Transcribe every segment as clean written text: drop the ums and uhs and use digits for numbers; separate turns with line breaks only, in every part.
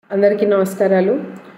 అందరికీ నమస్కారాలు.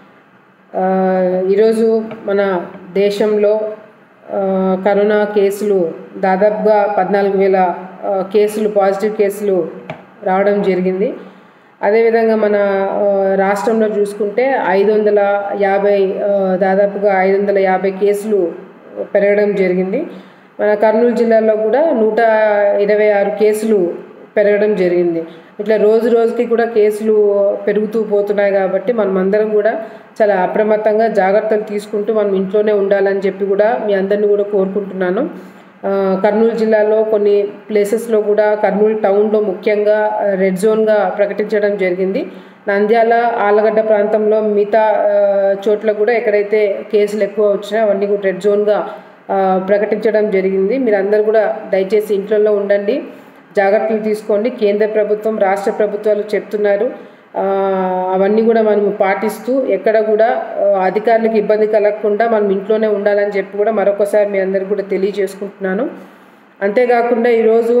ఈరోజు మన దేశంలో కరోనా కేసులు దాదాపుగా 14,000 కేసులు పాజిటివ్ కేసులు రావడం జరిగింది. అదేవిధంగా మన రాష్ట్రంలో చూసుకుంటే 550 దాదాపుగా 550 కేసులు పెరగడం జరిగింది. మన కర్నూలు జిల్లాలో కూడా 126 కేసులు పెరగడం జరిగింది. ఇట్లా రోజు రోజుకి కూడా కేసులు పెరుగుతూ పోతున్నాయి కాబట్టి మనమందరం కూడా చాలా అప్రమత్తంగా జాగ్రత్తలు తీసుకుంటూ మనం ఇంట్లోనే ఉండాలని చెప్పి కూడా మీ అందరినీ కూడా కోరుకుంటున్నాను. కర్నూలు జిల్లాలో కొన్ని ప్లేసెస్లో కూడా కర్నూలు టౌన్లో ముఖ్యంగా రెడ్ జోన్గా ప్రకటించడం జరిగింది. నంద్యాల ఆలగడ్డ ప్రాంతంలో మిగతా చోట్ల కూడా ఎక్కడైతే కేసులు ఎక్కువ వచ్చినాయో అవన్నీ కూడా రెడ్ జోన్గా ప్రకటించడం జరిగింది. మీరందరూ కూడా దయచేసి ఇంట్లో ఉండండి, జాగ్రత్తలు తీసుకోండి. కేంద్ర ప్రభుత్వం రాష్ట్ర ప్రభుత్వాలు చెప్తున్నారు, అవన్నీ కూడా మనం పాటిస్తూ ఎక్కడ కూడా అధికారులకు ఇబ్బంది కలగకుండా మనం ఇంట్లోనే ఉండాలని చెప్పి కూడా మరొకసారి మీ అందరికీ కూడా తెలియజేసుకుంటున్నాను. అంతేకాకుండా ఈరోజు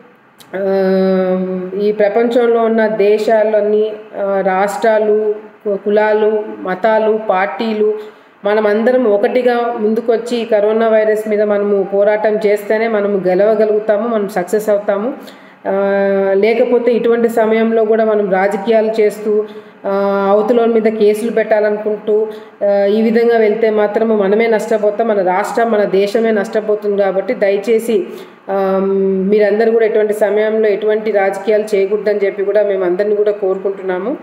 ఈ ప్రపంచంలో ఉన్న దేశాలన్నీ రాష్ట్రాలు, కులాలు, మతాలు, పార్టీలు మనమందరం ఒకటిగా ముందుకొచ్చి కరోనా వైరస్ మీద మనము పోరాటం చేస్తేనే మనము గెలవగలుగుతాము, మనం సక్సెస్ అవుతాము. లేకపోతే ఇటువంటి సమయంలో కూడా మనం రాజకీయాలు చేస్తూ అవతల మీద కేసులు పెట్టాలనుకుంటూ ఈ విధంగా వెళ్తే మాత్రము మనమే నష్టపోతాం, మన రాష్ట్రం మన దేశమే నష్టపోతుంది. కాబట్టి దయచేసి మీరందరూ కూడా ఎటువంటి సమయంలో ఎటువంటి రాజకీయాలు చేయకూడదని చెప్పి కూడా మేము అందరినీ కూడా కోరుకుంటున్నాము.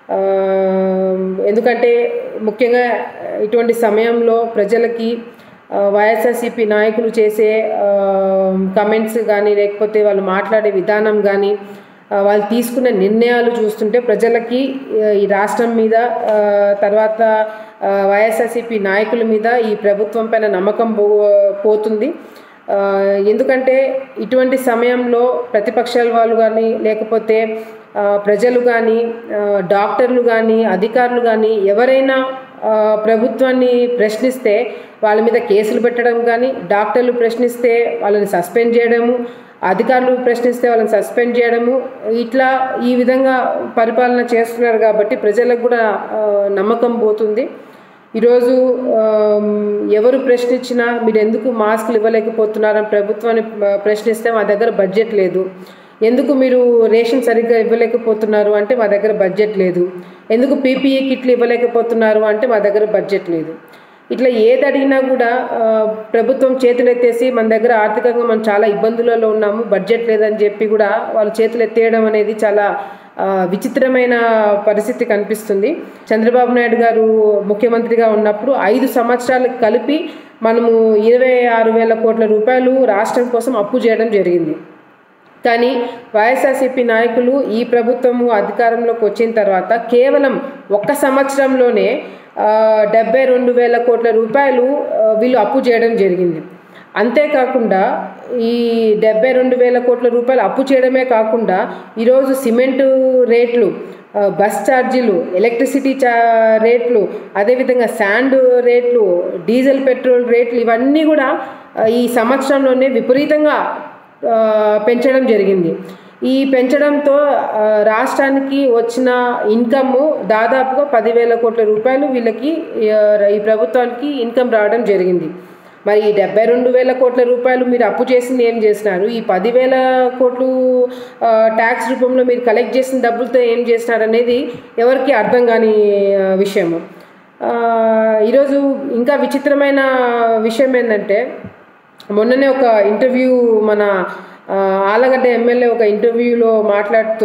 ఎందుకంటే ముఖ్యంగా ఇటువంటి సమయంలో ప్రజలకి వైఎస్ఆర్సీపీ నాయకులు చేసే కమెంట్స్ కానీ లేకపోతే వాళ్ళు మాట్లాడే విధానం కానీ వాళ్ళు తీసుకునే నిర్ణయాలు చూస్తుంటే ప్రజలకి ఈ రాష్ట్రం మీద తర్వాత వైఎస్ఆర్సీపీ నాయకుల మీద ఈ ప్రభుత్వం పైన నమ్మకం పోతుంది. ఎందుకంటే ఇటువంటి సమయంలో ప్రతిపక్షాల వాళ్ళు కానీ లేకపోతే ప్రజలు కానీ డాక్టర్లు కానీ అధికారులు కానీ ఎవరైనా ప్రభుత్వాన్ని ప్రశ్నిస్తే వాళ్ళ మీద కేసులు పెట్టడం కానీ, డాక్టర్లు ప్రశ్నిస్తే వాళ్ళని సస్పెండ్ చేయడము, అధికారులు ప్రశ్నిస్తే వాళ్ళని సస్పెండ్ చేయడము, ఇట్లా ఈ విధంగా పరిపాలన చేస్తున్నారు. కాబట్టి ప్రజలకు కూడా నమ్మకం పోతుంది. ఈరోజు ఎవరు ప్రశ్నించినా మీరు ఎందుకు మాస్కులు ఇవ్వలేకపోతున్నారని ప్రభుత్వాన్ని ప్రశ్నిస్తే మా దగ్గర బడ్జెట్ లేదు, ఎందుకు మీరు రేషన్ సరిగ్గా ఇవ్వలేకపోతున్నారు అంటే మా దగ్గర బడ్జెట్ లేదు, ఎందుకు పీపీఈ కిట్లు ఇవ్వలేకపోతున్నారు అంటే మా దగ్గర బడ్జెట్ లేదు. ఇట్లా ఏది అడిగినా కూడా ప్రభుత్వం చేతులు ఎత్తేసి మన దగ్గర ఆర్థికంగా మనం చాలా ఇబ్బందులలో ఉన్నాము, బడ్జెట్ లేదని చెప్పి కూడా వాళ్ళు చేతులు ఎత్తేయడం అనేది చాలా విచిత్రమైన పరిస్థితి కనిపిస్తుంది. చంద్రబాబు నాయుడు గారు ముఖ్యమంత్రిగా ఉన్నప్పుడు 5 సంవత్సరాలకు కలిపి మనము 26,000 కోట్ల రూపాయలు రాష్ట్రం కోసం అప్పు చేయడం జరిగింది. కానీ వైఎస్ఆర్సీపీ నాయకులు ఈ ప్రభుత్వము అధికారంలోకి వచ్చిన తర్వాత కేవలం 1 సంవత్సరంలోనే 72,000 కోట్ల రూపాయలు వీళ్ళు అప్పు చేయడం జరిగింది. అంతేకాకుండా ఈ 72,000 కోట్ల రూపాయలు అప్పు చేయడమే కాకుండా ఈరోజు సిమెంటు రేట్లు, బస్ ఛార్జీలు, ఎలక్ట్రిసిటీ రేట్లు, అదేవిధంగా శాండ్ రేట్లు, డీజిల్ పెట్రోల్ రేట్లు ఇవన్నీ కూడా ఈ సంవత్సరంలోనే విపరీతంగా పెంచడం జరిగింది. ఈ పెంచడంతో రాష్ట్రానికి వచ్చిన ఇన్కమ్ దాదాపుగా 10,000 కోట్ల రూపాయలు వీళ్ళకి ఈ ప్రభుత్వానికి ఇన్కమ్ రావడం జరిగింది. మరి ఈ 72,000 కోట్ల రూపాయలు మీరు అప్పు చేసింది ఏం చేసినారు? ఈ 10,000 కోట్లు ట్యాక్స్ రూపంలో మీరు కలెక్ట్ చేసిన డబ్బులతో ఏం చేసినారు అనేది ఎవరికి అర్థం కాని విషయము. ఈరోజు ఇంకా విచిత్రమైన విషయం ఏంటంటే మొన్ననే ఒక ఇంటర్వ్యూ మన ఆలగడ్డ ఎమ్మెల్యే ఒక ఇంటర్వ్యూలో మాట్లాడుతూ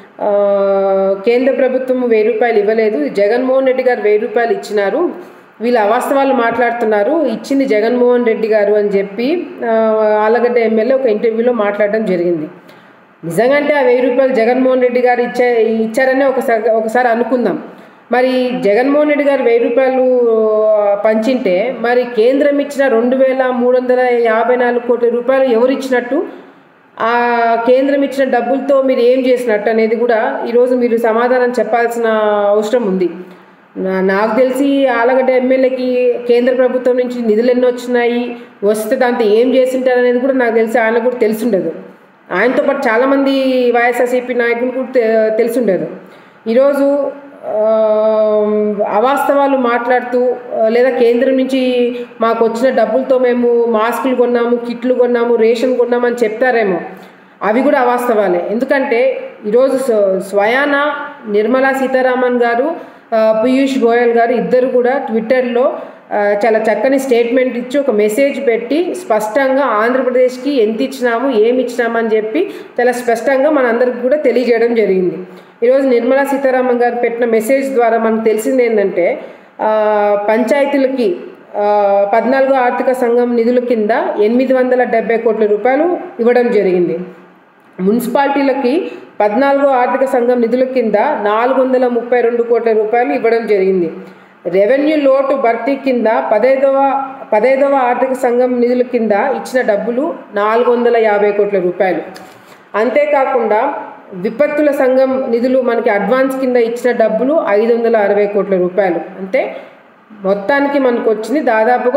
కేంద్ర ప్రభుత్వం 1,000 రూపాయలు ఇవ్వలేదు, జగన్మోహన్ రెడ్డి గారు 1,000 రూపాయలు ఇచ్చినారు, వీళ్ళు అవాస్తవాలు మాట్లాడుతున్నారు, ఇచ్చింది జగన్మోహన్ రెడ్డి గారు అని చెప్పి ఆలగడ్డ ఎమ్మెల్యే ఒక ఇంటర్వ్యూలో మాట్లాడడం జరిగింది. నిజంగా అంటే ఆ 1,000 రూపాయలు జగన్మోహన్ రెడ్డి గారు ఇచ్చారనే ఒకసారి అనుకుందాం. మరి జగన్మోహన్ రెడ్డి గారు 1,000 రూపాయలు పంచింటే మరి కేంద్రం ఇచ్చిన 2,354 కోట్ల రూపాయలు ఎవరు ఇచ్చినట్టు, ఆ కేంద్రం ఇచ్చిన డబ్బులతో మీరు ఏం చేసినట్టు అనేది కూడా ఈరోజు మీరు సమాధానం చెప్పాల్సిన అవసరం ఉంది. నాకు తెలిసి ఆలగడ్డ ఎమ్మెల్యేకి కేంద్ర ప్రభుత్వం నుంచి నిధులు ఎన్ని వచ్చినాయి, వస్తే దాంతో ఏం చేసింటారు అనేది కూడా నాకు తెలిసి ఆయన కూడా తెలిసిండదు. ఆయనతో పాటు చాలామంది వైఎస్ఆర్సీపీ నాయకులు కూడా తెలిసిండదు. ఈరోజు అవాస్తవాలు మాట్లాడుతూ లేదా కేంద్రం నుంచి మాకు వచ్చిన డబ్బులతో మేము మాస్కులు కొన్నాము, కిట్లు కొన్నాము, రేషన్ కొన్నాము అని చెప్తారేమో, అవి కూడా అవాస్తవాలే. ఎందుకంటే ఈరోజు స్వయాన నిర్మలా సీతారామన్ గారు, పీయూష్ గోయల్ గారు ఇద్దరు కూడా ట్విట్టర్లో చాలా చక్కని స్టేట్మెంట్ ఇచ్చి ఒక మెసేజ్ పెట్టి స్పష్టంగా ఆంధ్రప్రదేశ్కి ఎంత ఇచ్చినాము, ఏమి ఇచ్చినాము అని చెప్పి చాలా స్పష్టంగా మనందరికి కూడా తెలియజేయడం జరిగింది. ఈరోజు నిర్మలా సీతారామన్ గారు పెట్టిన మెసేజ్ ద్వారా మనకు తెలిసింది ఏంటంటే, పంచాయతీలకి 14వ ఆర్థిక సంఘం నిధుల కింద 870 కోట్ల రూపాయలు ఇవ్వడం జరిగింది. మున్సిపాలిటీలకి 14వ ఆర్థిక సంఘం నిధుల కింద 432 కోట్ల రూపాయలు ఇవ్వడం జరిగింది. రెవెన్యూ లోటు భర్తీ కింద 15వ ఆర్థిక సంఘం నిధుల కింద ఇచ్చిన డబ్బులు 450 కోట్ల రూపాయలు. అంతేకాకుండా విపత్తుల సంఘం నిధులు మనకి అడ్వాన్స్ కింద ఇచ్చిన డబ్బులు 560 కోట్ల రూపాయలు. అంటే మొత్తానికి మనకు వచ్చింది దాదాపుగా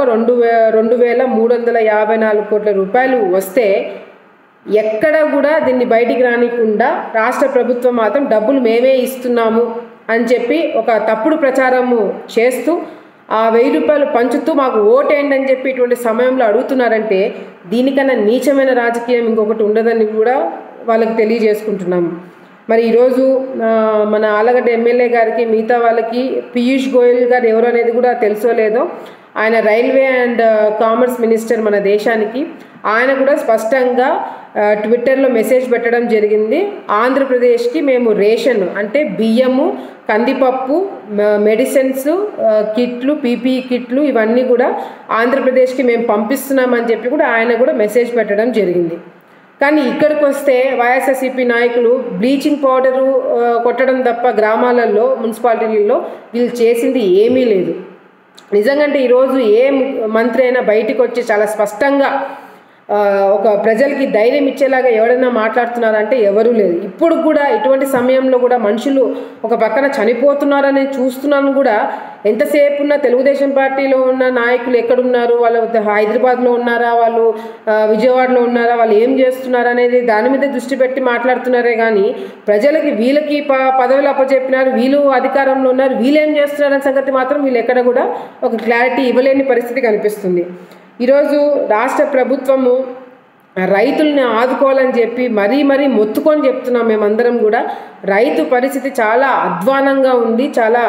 2354 కోట్ల రూపాయలు వస్తే ఎక్కడ కూడా దీన్ని బయటికి రానికుండా రాష్ట్ర ప్రభుత్వం మాత్రం డబ్బులు మేమే ఇస్తున్నాము అని చెప్పి ఒక తప్పుడు ప్రచారము చేస్తూ ఆ 1000 రూపాయలు పంచుతూ మాకు ఓటేయండి అని చెప్పి ఇటువంటి సమయంలో అడుగుతున్నారంటే దీనికన్నా నీచమైన రాజకీయం ఇంకొకటి ఉండదని కూడా వాళ్ళకి తెలియజేసుకుంటున్నాము. మరి ఈరోజు మన ఆలగడ్డ ఎమ్మెల్యే గారికి మిగతా వాళ్ళకి పీయూష్ గోయల్ గారు ఎవరు అనేది కూడా తెలుసో లేదో, ఆయన రైల్వే అండ్ కామర్స్ మినిస్టర్ మన దేశానికి. ఆయన కూడా స్పష్టంగా ట్విట్టర్లో మెసేజ్ పెట్టడం జరిగింది, ఆంధ్రప్రదేశ్కి మేము రేషన్ అంటే బియ్యము, కందిపప్పు, మెడిసిన్స్, కిట్లు, పీపీఈ కిట్లు ఇవన్నీ కూడా ఆంధ్రప్రదేశ్కి మేము పంపిస్తున్నామని చెప్పి కూడా ఆయన కూడా మెసేజ్ పెట్టడం జరిగింది. కానీ ఇక్కడికి వస్తే వైఎస్ఆర్సీపీ నాయకులు బ్లీచింగ్ పౌడరు కొట్టడం తప్ప గ్రామాలలో, మున్సిపాలిటీలలో వీళ్ళు చేసింది ఏమీ లేదు. నిజంగా ఈరోజు ఏ మంత్రి అయినా బయటికి వచ్చి చాలా స్పష్టంగా ఒక ప్రజలకి ధైర్యం ఇచ్చేలాగా ఎవరైనా మాట్లాడుతున్నారంటే ఎవరూ లేదు. ఇప్పుడు కూడా ఇటువంటి సమయంలో కూడా మనుషులు ఒక పక్కన చనిపోతున్నారని చూస్తున్నాను కూడా, ఎంతసేపు ఉన్న తెలుగుదేశం పార్టీలో ఉన్న నాయకులు ఎక్కడున్నారు, వాళ్ళు హైదరాబాద్లో ఉన్నారా, వాళ్ళు విజయవాడలో ఉన్నారా, వాళ్ళు ఏం చేస్తున్నారు అనేది దాని మీద దృష్టి పెట్టి మాట్లాడుతున్నారే కానీ ప్రజలకి వీళ్ళకి పదవులు అప్పచెప్పినారు, వీళ్ళు అధికారంలో ఉన్నారు, వీళ్ళు ఏం చేస్తున్నారనే సంగతి మాత్రం వీళ్ళు ఎక్కడ కూడా ఒక క్లారిటీ ఇవ్వలేని పరిస్థితి కనిపిస్తుంది. ఈరోజు రాష్ట్ర ప్రభుత్వము రైతుల్ని ఆదుకోవాలని చెప్పి మరీ మొత్తుకొని చెప్తున్నాం మేమందరం కూడా. రైతు పరిస్థితి చాలా అధ్వానంగా ఉంది. చాలా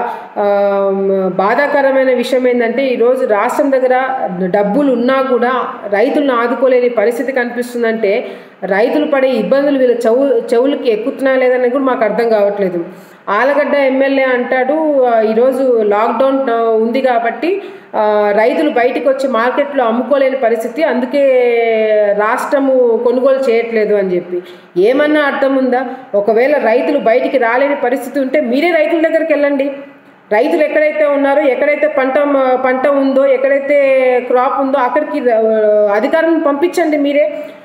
బాధాకరమైన విషయం ఏంటంటే ఈరోజు రాష్ట్రం దగ్గర డబ్బులు ఉన్నా కూడా రైతులను ఆదుకోలేని పరిస్థితి కనిపిస్తుందంటే రైతులు పడే ఇబ్బందులు వీళ్ళ చెవులకి ఎక్కుతున్నా లేదని కూడా మాకు అర్థం కావట్లేదు. ఆలగడ్డ ఎమ్మెల్యే అంటాడు ఈరోజు లాక్డౌన్ ఉంది కాబట్టి రైతులు బయటికి వచ్చి మార్కెట్లో అమ్ముకోలేని పరిస్థితి, అందుకే రాష్ట్రము కొనుగోలు చేయట్లేదు అని చెప్పి. ఏమన్నా అర్థం ఉందా? ఒకవేళ రైతులు బయటికి రాలేని పరిస్థితి ఉంటే మీరే రైతుల దగ్గరికి వెళ్ళండి. రైతులు ఎక్కడైతే ఉన్నారో, ఎక్కడైతే పంట ఉందో, ఎక్కడైతే క్రాప్ ఉందో అక్కడికి అధికారులను పంపించండి మీరే.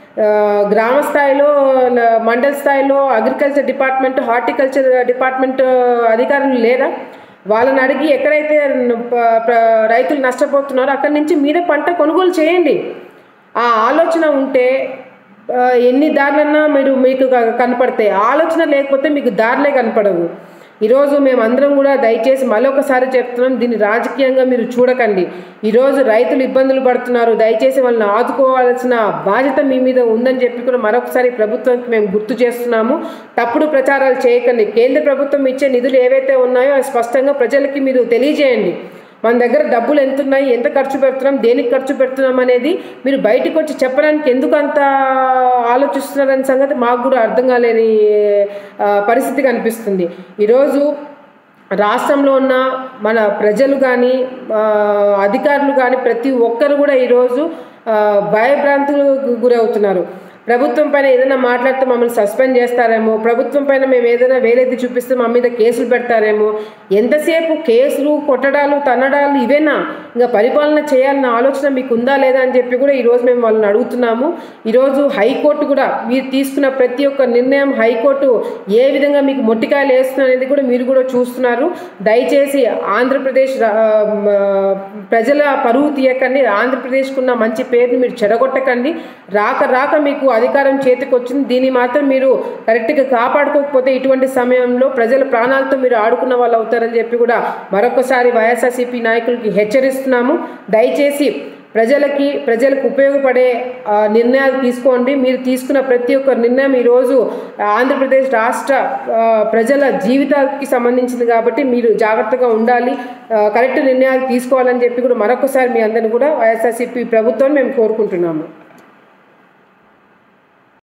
గ్రామ స్థాయిలో, మండల స్థాయిలో అగ్రికల్చర్ డిపార్ట్మెంట్, హార్టికల్చర్ డిపార్ట్మెంట్ అధికారులు లేరా? వాళ్ళని అడిగి ఎక్కడైతే రైతులు నష్టపోతున్నారో అక్కడి నుంచి మీరే పంట కొనుగోలు చేయండి. ఆ ఆలోచన ఉంటే ఎన్ని దారులన్నా మీకు కనపడతాయి. ఆలోచన లేకపోతే మీకు దారులే కనపడవు. ఈరోజు మేమందరం కూడా దయచేసి మరొకసారి చెప్తున్నాం, దీన్ని రాజకీయంగా మీరు చూడకండి. ఈరోజు రైతులు ఇబ్బందులు పడుతున్నారు, దయచేసి వాళ్ళని ఆదుకోవాల్సిన బాధ్యత మీ మీద ఉందని చెప్పి కూడా మరొకసారి ప్రభుత్వానికి మేము గుర్తు చేస్తున్నాము. తప్పుడు ప్రచారాలు చేయకండి. కేంద్ర ప్రభుత్వం ఇచ్చే నిధులు ఏవైతే ఉన్నాయో అవి స్పష్టంగా ప్రజలకి మీరు తెలియజేయండి. మన దగ్గర డబ్బులు ఎంత ఉన్నాయి, ఎంత ఖర్చు పెడుతున్నాం, దేనికి ఖర్చు పెడుతున్నాం అనేది మీరు బయటకు వచ్చి చెప్పడానికి ఎందుకు అంత ఆలోచిస్తున్నారనే సంగతి మాకు కూడా అర్థం కాలేని పరిస్థితి కనిపిస్తుంది. ఈరోజు రాష్ట్రంలో ఉన్న మన ప్రజలు కానీ అధికారులు కానీ ప్రతి ఒక్కరు కూడా ఈరోజు భయభ్రాంతులకు గురవుతున్నారు. ప్రభుత్వం పైన ఏదైనా మాట్లాడితే మమ్మల్ని సస్పెండ్ చేస్తారేమో, ప్రభుత్వం పైన మేము ఏదైనా వేలెత్తి చూపిస్తే మా మీద కేసులు పెడతారేమో. ఎంతసేపు కేసులు, కొట్టడాలు, తన్నడాలు ఇవేనా? ఇంకా పరిపాలన చేయాలన్న ఆలోచన మీకు ఉందా లేదా అని చెప్పి కూడా ఈరోజు మేము వాళ్ళని అడుగుతున్నాము. ఈరోజు హైకోర్టు కూడా మీరు తీసుకున్న ప్రతి ఒక్క నిర్ణయం హైకోర్టు ఏ విధంగా మీకు మొట్టికాయలు వేస్తుంది అనేది కూడా మీరు కూడా చూస్తున్నారు. దయచేసి ఆంధ్రప్రదేశ్ ప్రజల పరువు తీయకండి. ఆంధ్రప్రదేశ్కున్న మంచి పేరుని మీరు చెడగొట్టకండి. రాక మీకు అధికారం చేతికి వచ్చింది, దీన్ని మాత్రం మీరు కరెక్ట్గా కాపాడుకోకపోతే ఇటువంటి సమయంలో ప్రజల ప్రాణాలతో మీరు ఆడుకున్న వాళ్ళు అవుతారని చెప్పి కూడా మరొకసారి వైఎస్ఆర్సీపీ నాయకులకి హెచ్చరిస్తున్నాము. దయచేసి ప్రజలకు ఉపయోగపడే నిర్ణయాలు తీసుకోండి. మీరు తీసుకున్న ప్రతి ఒక్క నిర్ణయం ఈరోజు ఆంధ్రప్రదేశ్ రాష్ట్ర ప్రజల జీవితాలకి సంబంధించింది కాబట్టి మీరు జాగ్రత్తగా ఉండాలి, కరెక్ట్ నిర్ణయాలు తీసుకోవాలని చెప్పి కూడా మరొకసారి మీ అందరిని కూడా వైఎస్ఆర్సీపీ ప్రభుత్వాన్ని మేము కోరుకుంటున్నాము.